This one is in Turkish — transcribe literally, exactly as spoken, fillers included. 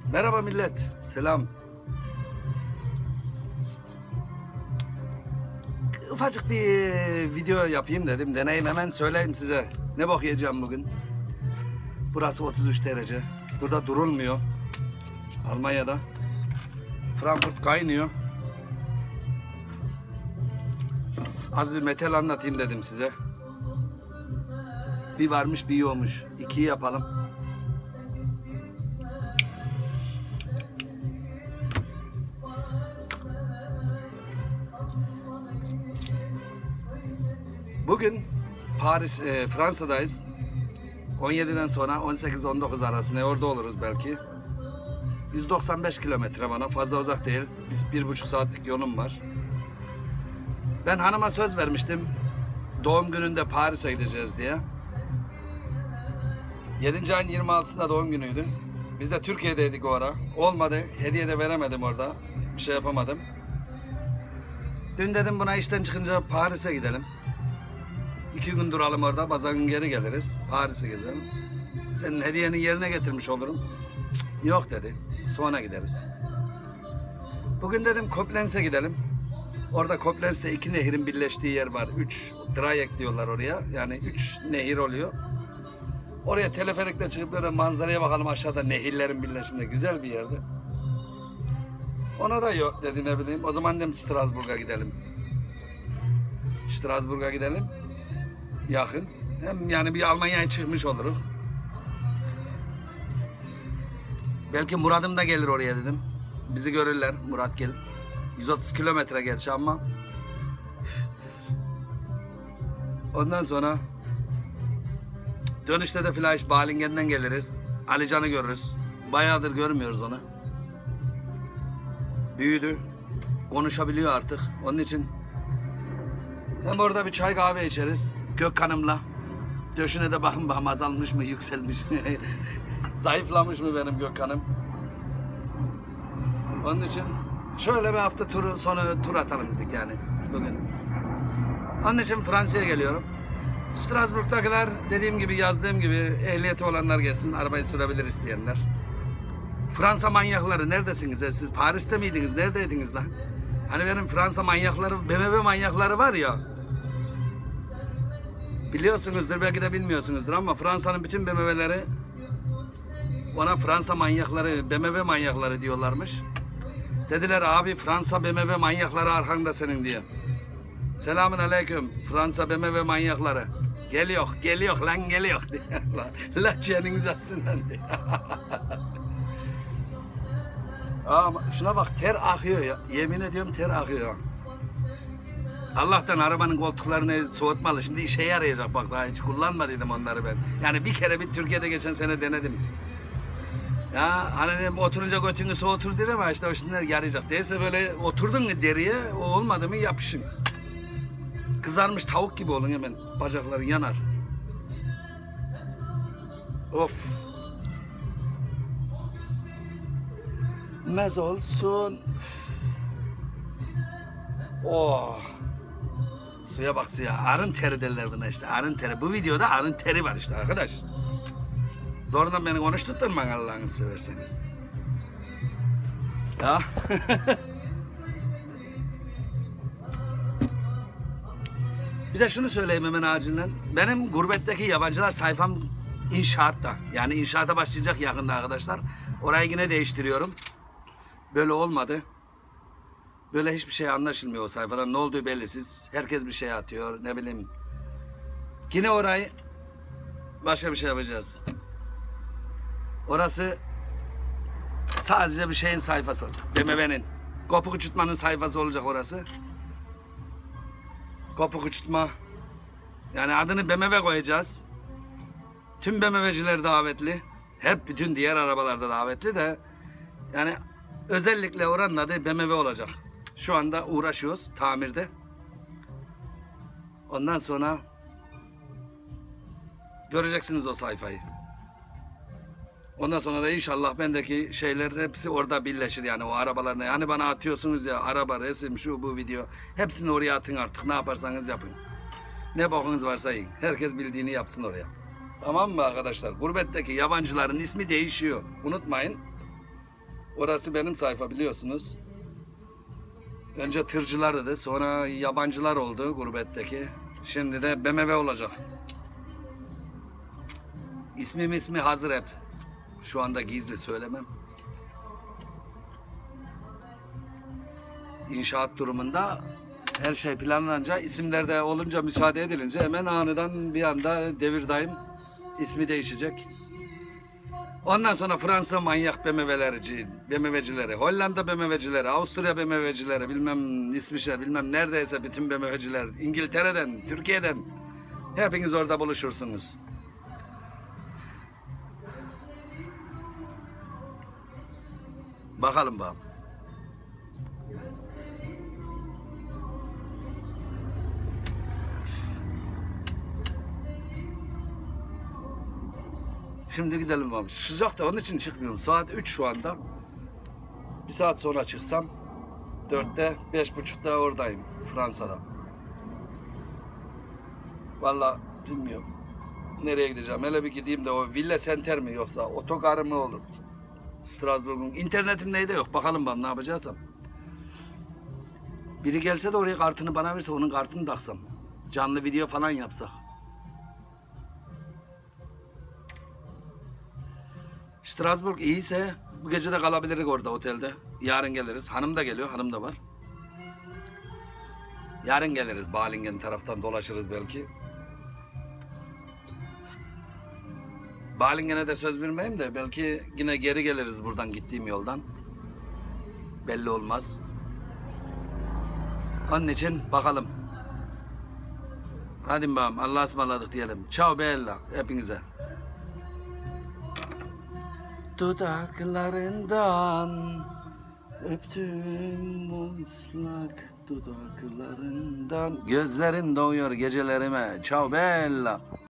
Merhaba millet, selam. Ufacık bir video yapayım dedim, deneyim, hemen söyleyeyim size. Ne bok yiyeceğim bugün. Burası otuz üç derece. Burada durulmuyor. Almanya'da. Frankfurt kaynıyor. Az bir metal anlatayım dedim size. Bir varmış bir yokmuş. İkiyi yapalım. Bugün Paris, e, Fransa'dayız. on yediden sonra on sekiz on dokuz arasında orada oluruz belki. yüz doksan beş kilometre bana, fazla uzak değil. Biz bir buçuk saatlik yolum var. Ben hanıma söz vermiştim. Doğum gününde Paris'e gideceğiz diye. yedinci ayın yirmi altısında doğum günüydü. Biz de Türkiye'deydik o ara. Olmadı. Hediye de veremedim orada. Bir şey yapamadım. Dün dedim buna işten çıkınca Paris'e gidelim. İki gün duralım orada. Pazar gün geri geliriz. Paris'i gezelim. Senin hediyeni yerine getirmiş olurum. Cık, yok dedi. Sonra gideriz. Bugün dedim Koblenz'e gidelim. Orada Koblenz'te iki nehirin birleştiği yer var. Üç Dreieck diyorlar oraya. Yani üç nehir oluyor. Oraya teleferikle çıkıp böyle manzaraya bakalım, aşağıda nehirlerin birleşiminde. Güzel bir yerdi. Ona da yok dedi, ne bileyim. O zaman dedim Strasbourg'a gidelim. Strasbourg'a gidelim. Yakın. Hem yani bir Almanya'ya çıkmış oluruz. Belki Murat'ım da gelir oraya dedim. Bizi görürler. Murat gel. yüz otuz kilometre gerçi ama. Ondan sonra dönüşte de Flash Balingen'den geliriz. Alican'ı görürüz. Bayağıdır görmüyoruz onu. Büyüdü. Konuşabiliyor artık. Onun için hem orada bir çay kahve içeriz. Gökhan'ımla. Döşüne de bakın bakalım azalmış mı, yükselmiş mi? Zayıflamış mı benim Gökhan'ım? Onun için şöyle bir hafta turu sonu tur atalım dedik yani bugün. Onun için Fransa'ya geliyorum. Strasbourg'dakiler dediğim gibi, yazdığım gibi ehliyeti olanlar gelsin, arabayı sürebilir isteyenler. Fransa manyakları neredesiniz ya? Siz Paris'te miydiniz? Neredeydiniz lan? Hani benim Fransa manyakları, B M W manyakları var ya. Biliyorsunuzdur, belki de bilmiyorsunuzdur ama Fransa'nın bütün B M W'leri ona Fransa manyakları, B M W manyakları diyorlarmış. Dediler abi Fransa B M W manyakları arkanda senin diye. Selamun aleyküm Fransa B M W manyakları. Geliyor, geliyor lan geliyor diye. La çeniniz atsından diye. Ama şuna bak, ter akıyor ya. Yemin ediyorum ter akıyor. Allah'tan arabanın koltuklarını soğutmalı. Şimdi işe yarayacak bak, daha hiç kullanmadıydım onları ben. Yani bir kere bir Türkiye'de geçen sene denedim. Ya hani dedim, oturunca götünü soğutur diyor ama işte o şimdiler yarayacak. Değilse böyle oturdun mu deriye, o olmadı mı yapışın. Kızarmış tavuk gibi olun hemen, bacakların yanar. Of. Mez olsun. Oh. Suya bak suya. Arın teri derler buna işte. Arın teri. Bu videoda arın teri var işte arkadaş. Zorundan beni konuşturtturma Allah'ını severseniz. Ya. Bir de şunu söyleyeyim hemen acilen. Benim gurbetteki yabancılar sayfam inşaatta. Yani inşaata başlayacak yakında arkadaşlar. Orayı yine değiştiriyorum. Böyle olmadı. Böyle hiçbir şey anlaşılmıyor o sayfadan. Ne olduğu bellisiz. Herkes bir şey atıyor. Ne bileyim. Yine orayı başka bir şey yapacağız. Orası sadece bir şeyin sayfası olacak. B M W'nin. Kopuk uçurtmanın sayfası olacak orası. Kopuk uçurtma. Yani adını B M W koyacağız. Tüm B M W'ciler davetli. Hep bütün diğer arabalarda davetli de. Yani özellikle oranın adı B M W olacak. Şu anda uğraşıyoruz tamirde. Ondan sonra göreceksiniz o sayfayı. Ondan sonra da inşallah bendeki şeyler hepsi orada birleşir yani o arabalarına. Hani bana atıyorsunuz ya araba, resim, şu bu video. Hepsini oraya atın artık, ne yaparsanız yapın. Ne bokunuz varsa yiyin. Herkes bildiğini yapsın oraya. Tamam mı arkadaşlar? Gurbetteki yabancıların ismi değişiyor. Unutmayın. Orası benim sayfa biliyorsunuz. Önce tırcılardı, sonra yabancılar oldu gurbetteki. Şimdi de B M W olacak. İsmim ismi hazır hep. Şu anda gizli söylemem. İnşaat durumunda her şey planlanınca, isimler de olunca, müsaade edilince hemen aniden bir anda devir daim ismi değişecek. Ondan sonra Fransa manyak B M W'leri, B M W'cileri, Hollanda B M W'cileri, Avusturya B M W'cileri, bilmem İsviçre, bilmem neredeyse bütün B M W'ciler, İngiltere'den, Türkiye'den hepiniz orada buluşursunuz. Bakalım bakalım. Şimdi gidelim bakalım. Sıcak da onun için çıkmıyorum. Saat üç şu anda. Bir saat sonra çıksam dörtte, beş buçukta oradayım Fransa'da. Vallahi bilmiyorum. Nereye gideceğim? Hele bir gideyim de o Villa Center mi yoksa otogarı mı olur? Strasbourg'un. İnternetim neyde yok. Bakalım ben ne yapacaksam. Biri gelse de oraya kartını bana verse onun kartını taksam. Canlı video falan yapsak. Strasbourg iyiyse bu gece de kalabiliriz orada otelde. Yarın geliriz. Hanım da geliyor. Hanım da var. Yarın geliriz. Balingen taraftan dolaşırız belki. Balingen'e de söz vermeyeyim de belki yine geri geliriz buradan gittiğim yoldan. Belli olmaz. Onun için bakalım. Hadi bakalım. Allah'a ısmarladık diyelim. Ciao bella hepinize. Dudaklarından öptüm o ıslak dudaklarından. Gözlerin doğuyor gecelerime. Ciao bella.